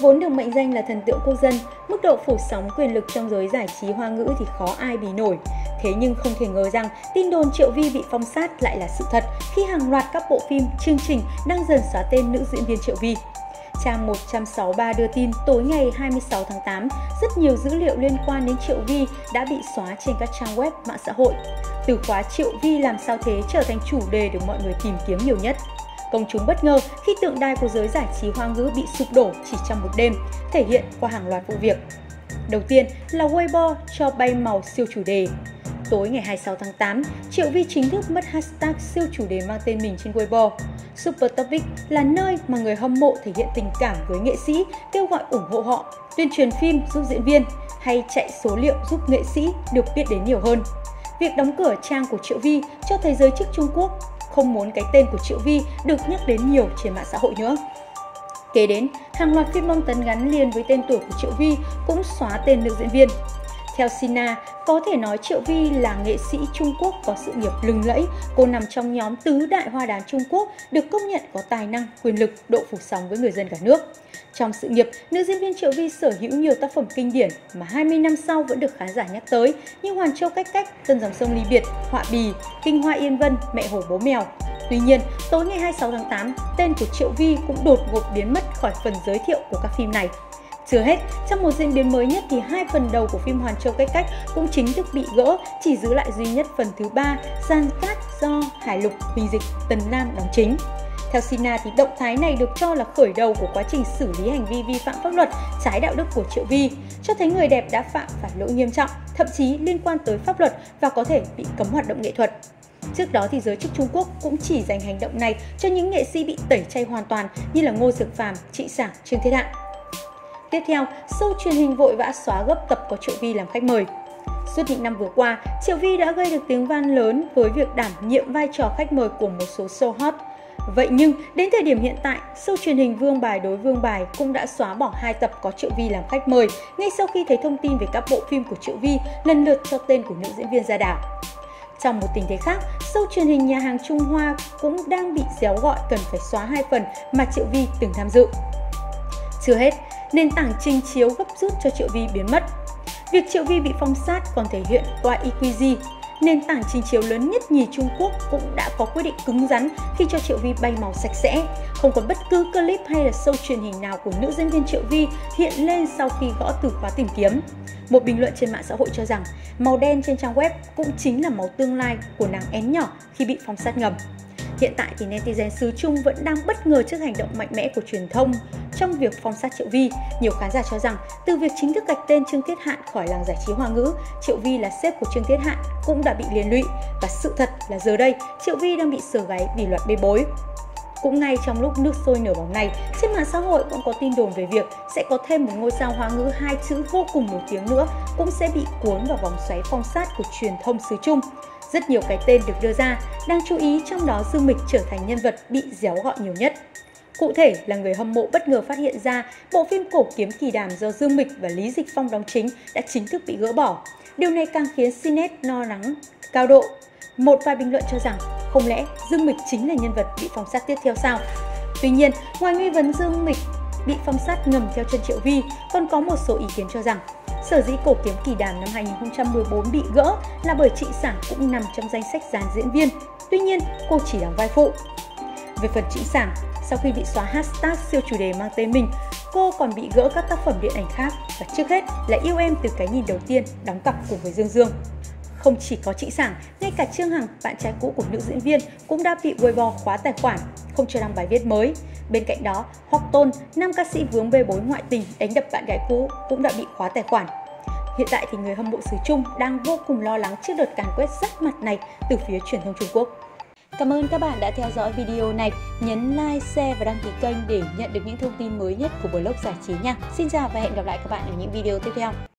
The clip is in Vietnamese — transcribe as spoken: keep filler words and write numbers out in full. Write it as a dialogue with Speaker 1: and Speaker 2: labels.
Speaker 1: Vốn được mệnh danh là thần tượng quốc dân, mức độ phủ sóng quyền lực trong giới giải trí Hoa ngữ thì khó ai bì nổi. Thế nhưng không thể ngờ rằng tin đồn Triệu Vi bị phong sát lại là sự thật khi hàng loạt các bộ phim, chương trình đang dần xóa tên nữ diễn viên Triệu Vi. Trang một trăm sáu mươi ba đưa tin tối ngày hai mươi sáu tháng tám, rất nhiều dữ liệu liên quan đến Triệu Vi đã bị xóa trên các trang web, mạng xã hội. Từ khóa Triệu Vi làm sao thế trở thành chủ đề được mọi người tìm kiếm nhiều nhất. Công chúng bất ngờ khi tượng đài của giới giải trí Hoa ngữ bị sụp đổ chỉ trong một đêm, thể hiện qua hàng loạt vụ việc. Đầu tiên là Weibo cho bay màu siêu chủ đề. Tối ngày hai mươi sáu tháng tám, Triệu Vi chính thức mất hashtag siêu chủ đề mang tên mình trên Weibo. Super Topic là nơi mà người hâm mộ thể hiện tình cảm với nghệ sĩ, kêu gọi ủng hộ họ, tuyên truyền phim giúp diễn viên hay chạy số liệu giúp nghệ sĩ được biết đến nhiều hơn. Việc đóng cửa trang của Triệu Vi cho thấy giới chức Trung Quốc không muốn cái tên của Triệu Vi được nhắc đến nhiều trên mạng xã hội nữa. Kế đến, hàng loạt phim bom tấn gắn liền với tên tuổi của Triệu Vi cũng xóa tên nữ diễn viên. Theo Sina, có thể nói Triệu Vi là nghệ sĩ Trung Quốc có sự nghiệp lừng lẫy, cô nằm trong nhóm tứ đại hoa đán Trung Quốc được công nhận có tài năng, quyền lực, độ phủ sóng với người dân cả nước. Trong sự nghiệp, nữ diễn viên Triệu Vi sở hữu nhiều tác phẩm kinh điển mà hai mươi năm sau vẫn được khán giả nhắc tới như Hoàn Châu Cách Cách, Tân Dòng Sông Ly Biệt, Họa Bì, Kinh Hoa Yên Vân, Mẹ Hổ Bố Mèo. Tuy nhiên, tối ngày hai mươi sáu tháng tám, tên của Triệu Vi cũng đột ngột biến mất khỏi phần giới thiệu của các phim này. Chưa hết, trong một diễn biến mới nhất thì hai phần đầu của phim Hoàn Châu Cách Cách cũng chính thức bị gỡ, chỉ giữ lại duy nhất phần thứ ba, Gian Cát do Hải Lục, Huỳnh Dịch, Tần Nam đóng chính. Theo Sina thì động thái này được cho là khởi đầu của quá trình xử lý hành vi vi phạm pháp luật, trái đạo đức của Triệu Vi, cho thấy người đẹp đã phạm phải lỗi nghiêm trọng, thậm chí liên quan tới pháp luật và có thể bị cấm hoạt động nghệ thuật. Trước đó thì giới chức Trung Quốc cũng chỉ dành hành động này cho những nghệ sĩ bị tẩy chay hoàn toàn như là Ngô Dược Phàm, Trịnh Sảng, Trương Thiết Hạng. Tiếp theo, show truyền hình vội vã xóa gấp tập có Triệu Vi làm khách mời. Suốt những năm vừa qua, Triệu Vi đã gây được tiếng vang lớn với việc đảm nhiệm vai trò khách mời của một số show hot. Vậy nhưng, đến thời điểm hiện tại, show truyền hình Vương Bài đối Vương Bài cũng đã xóa bỏ hai tập có Triệu Vi làm khách mời ngay sau khi thấy thông tin về các bộ phim của Triệu Vi lần lượt cho tên của nữ diễn viên ra đảo. Trong một tình thế khác, show truyền hình Nhà hàng Trung Hoa cũng đang bị réo gọi cần phải xóa hai phần mà Triệu Vi từng tham dự. Chưa hết, nền tảng trình chiếu gấp rút cho Triệu Vi biến mất. Việc Triệu Vi bị phong sát còn thể hiện qua e quy gi. Nền tảng trình chiếu lớn nhất nhì Trung Quốc cũng đã có quyết định cứng rắn khi cho Triệu Vi bay màu sạch sẽ. Không còn bất cứ clip hay là show truyền hình nào của nữ diễn viên Triệu Vi hiện lên sau khi gõ từ khóa tìm kiếm. Một bình luận trên mạng xã hội cho rằng màu đen trên trang web cũng chính là màu tương lai của nàng én nhỏ khi bị phong sát ngầm. Hiện tại thì netizen xứ Trung vẫn đang bất ngờ trước hành động mạnh mẽ của truyền thông trong việc phong sát Triệu Vi. Nhiều khán giả cho rằng từ việc chính thức gạch tên Trương Thiết Hạng khỏi làng giải trí Hoa ngữ, Triệu Vi là sếp của Trương Thiết Hạng cũng đã bị liên lụy, và sự thật là giờ đây Triệu Vi đang bị sờ gáy vì loạt bê bối. Cũng ngay trong lúc nước sôi nổi bỏng này, trên mạng xã hội cũng có tin đồn về việc sẽ có thêm một ngôi sao Hoa ngữ hai chữ vô cùng nổi tiếng nữa cũng sẽ bị cuốn vào vòng xoáy phong sát của truyền thông xứ Trung. Rất nhiều cái tên được đưa ra, đáng chú ý trong đó Dương Mịch trở thành nhân vật bị réo gọi nhiều nhất. Cụ thể là người hâm mộ bất ngờ phát hiện ra bộ phim Cổ Kiếm Kỳ Đàm do Dương Mịch và Lý Dịch Phong đóng chính đã chính thức bị gỡ bỏ. Điều này càng khiến Cnet lo lắng cao độ. Một vài bình luận cho rằng không lẽ Dương Mịch chính là nhân vật bị phong sát tiếp theo sao? Tuy nhiên, ngoài nghi vấn Dương Mịch bị phong sát ngầm theo chân Triệu Vi, còn có một số ý kiến cho rằng sở dĩ Cổ Kiếm Kỳ Đàm năm hai nghìn không trăm mười bốn bị gỡ là bởi Trịnh Sảng cũng nằm trong danh sách dàn diễn viên, tuy nhiên cô chỉ đóng vai phụ. Về phần Trịnh Sảng, sau khi bị xóa hashtag siêu chủ đề mang tên mình, cô còn bị gỡ các tác phẩm điện ảnh khác, và trước hết là Yêu Em Từ Cái Nhìn Đầu Tiên đóng cặp cùng với Dương Dương. Không chỉ có Trịnh Sảng, ngay cả Trương Hằng, bạn trai cũ của nữ diễn viên, cũng đã bị Weibo khóa tài khoản, không cho đăng bài viết mới. Bên cạnh đó, Hoắc Tôn, nam ca sĩ vướng bê bối ngoại tình đánh đập bạn gái cũ, cũng đã bị khóa tài khoản. Hiện tại thì người hâm mộ xứ Trung đang vô cùng lo lắng trước đợt càn quét rách mặt này từ phía truyền thông Trung Quốc. Cảm ơn các bạn đã theo dõi video này. Nhấn like, share và đăng ký kênh để nhận được những thông tin mới nhất của blog giải trí nha. Xin chào và hẹn gặp lại các bạn ở những video tiếp theo.